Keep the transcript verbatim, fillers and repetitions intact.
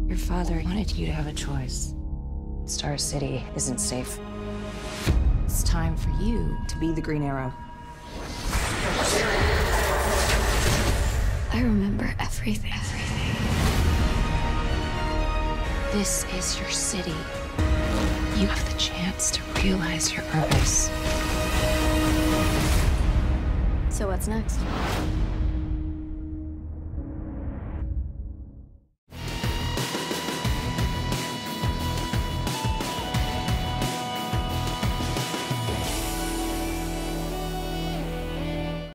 Your father wanted you to have a choice. Star City isn't safe. It's time for you to be the Green Arrow. I remember everything. everything. This is your city. You have the chance to realize your purpose. So what's next?